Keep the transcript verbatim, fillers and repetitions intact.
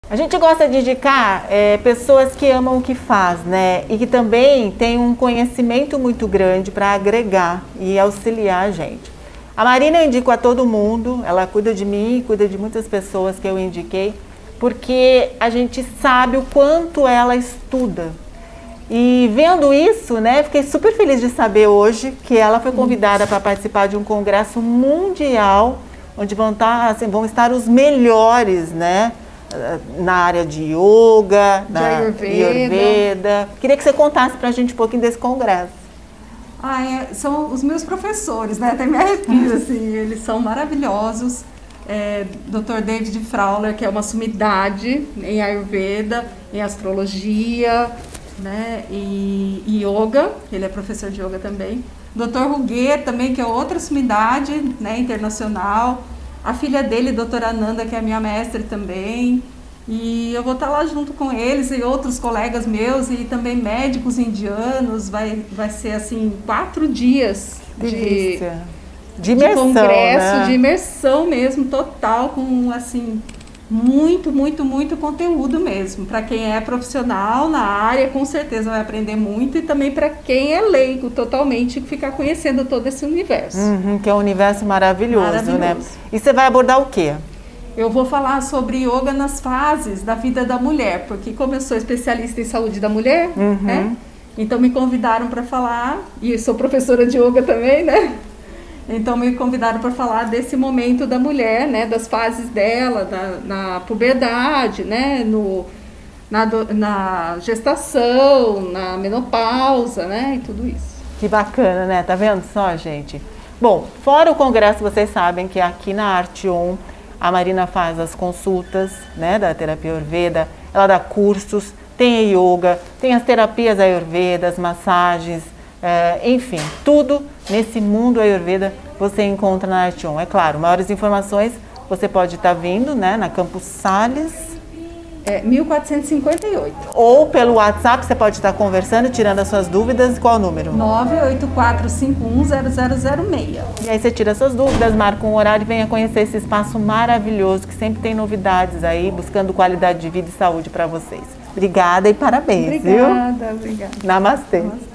A gente gosta de indicar é, pessoas que amam o que faz, né? E que também têm um conhecimento muito grande para agregar e auxiliar a gente. A Marina eu indico a todo mundo, ela cuida de mim, cuida de muitas pessoas que eu indiquei, porque a gente sabe o quanto ela estuda. E vendo isso, né, fiquei super feliz de saber hoje que ela foi convidada para participar de um congresso mundial, onde vão estar, assim, vão estar os melhores, né? Na área de yoga, de na Ayurveda. Ayurveda. Queria que você contasse pra gente um pouquinho desse congresso. Ah, é, são os meus professores, né? Até me arrepio, assim, eles são maravilhosos. É, doutor David Frawler, que é uma sumidade em Ayurveda, em astrologia, né? E, e yoga, ele é professor de yoga também. doutor Ruguet também, que é outra sumidade, né, internacional. A filha dele, doutora Ananda, que é minha mestre também. E eu vou estar lá junto com eles e outros colegas meus e também médicos indianos. Vai, vai ser, assim, quatro dias de, de, imersão, de congresso, né? de imersão mesmo, total, com, assim, muito, muito, muito conteúdo mesmo. Para quem é profissional na área, com certeza vai aprender muito. E também para quem é leigo totalmente, ficar conhecendo todo esse universo. Uhum, que é um universo maravilhoso, maravilhoso, né? E você vai abordar o quê? Eu vou falar sobre yoga nas fases da vida da mulher, porque como eu sou especialista em saúde da mulher, uhum. né? Então me convidaram para falar, e sou professora de yoga também, né? Então me convidaram para falar desse momento da mulher, né, das fases dela, da, na puberdade, né, no, na, na gestação, na menopausa, né, e tudo isso. Que bacana, né? Tá vendo só, gente? Bom, fora o congresso, vocês sabem que aqui na Artion a Marina faz as consultas, né, da terapia Ayurveda, ela dá cursos, tem a yoga, tem as terapias Ayurveda, as massagens, é, enfim, tudo nesse mundo Ayurveda você encontra na Artion. É claro, maiores informações você pode estar vindo, né, na Campos Sales. É, mil quatrocentos e cinquenta e oito. Ou pelo WhatsApp, você pode estar conversando, tirando as suas dúvidas. Qual o número? nove oito quatro cinco um zero zero zero seis. E aí você tira suas dúvidas, marca um horário e venha conhecer esse espaço maravilhoso, que sempre tem novidades aí, buscando qualidade de vida e saúde para vocês. Obrigada e parabéns, obrigada, viu? Obrigada, Namastê. Namastê.